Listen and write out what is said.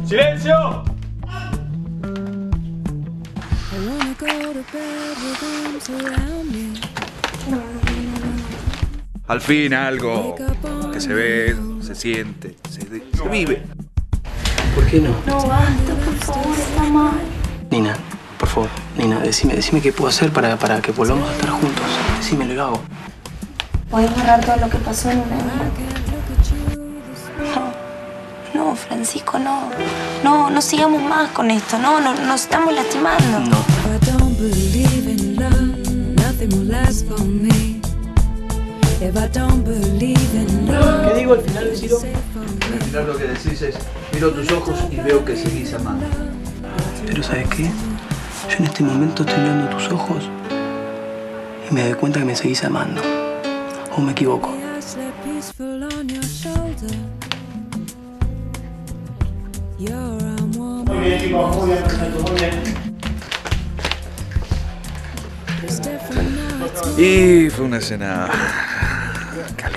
¡Silencio! Al fin algo que se ve, se siente, se vive. ¿Por qué no? No, basta, por favor, está mal. Nina, por favor, Nina, decime qué puedo hacer para que volvamos a estar juntos. Decime, lo hago. ¿Podés borrar todo lo que pasó en una vida? No, Francisco, no. No sigamos más con esto. No, nos estamos lastimando. No. ¿Qué digo al final, Ciro? Al final lo que decís es, miro tus ojos y veo que seguís amando. Pero ¿sabes qué? Yo en este momento estoy mirando tus ojos y me doy cuenta que me seguís amando. ¿O me equivoco? Muy bien, chicos, muy bien, perfecto, muy bien. Y fue una escena